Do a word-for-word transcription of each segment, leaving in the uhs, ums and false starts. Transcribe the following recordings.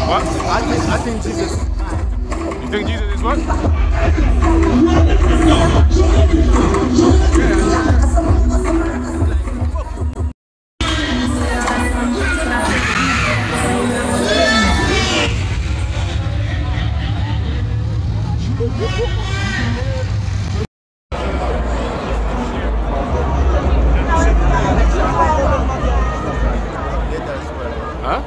What? I think, I think Jesus. You think Jesus is what? Huh?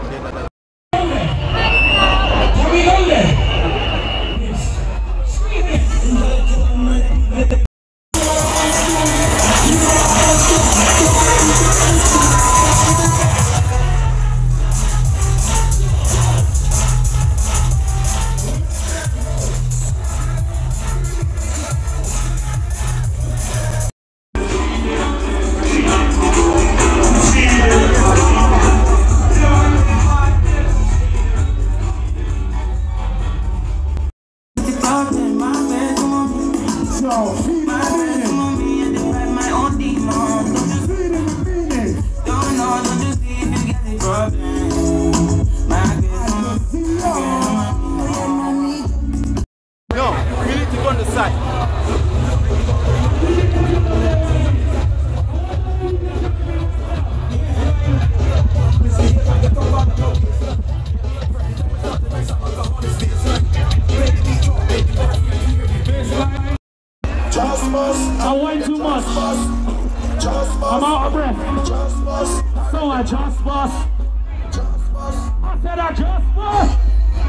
No, we need to go on the side. I went too much. I'm out of breath. So I just bust. I said I just bust.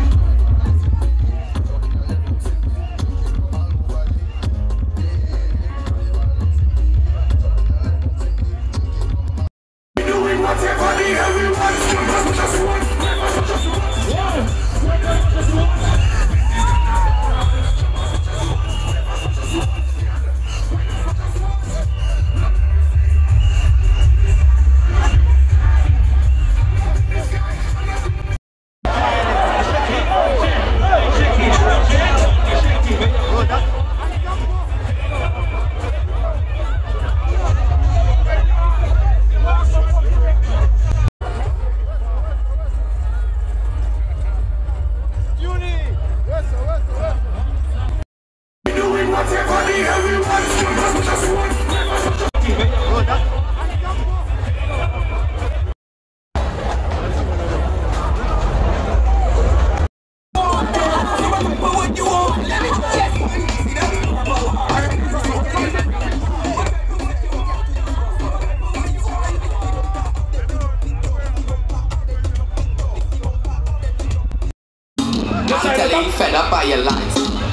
I'm telling you, fed up by your lies.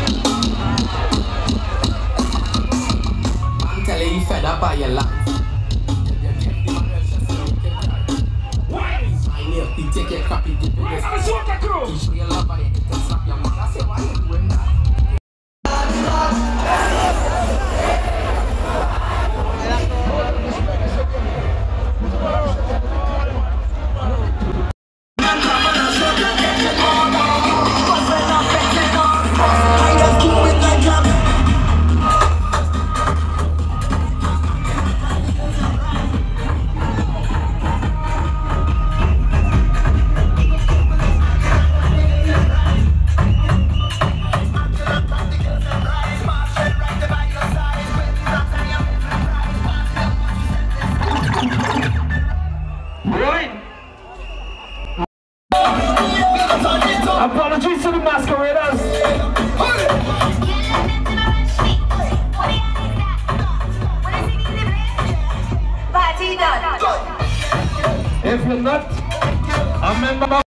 I'm telling you, fed up by your lies. You take your crap, you give me this. You show your love, but you can slap your mouth. I say, why are you doing that? Apologies to the masqueraders. If you're not a member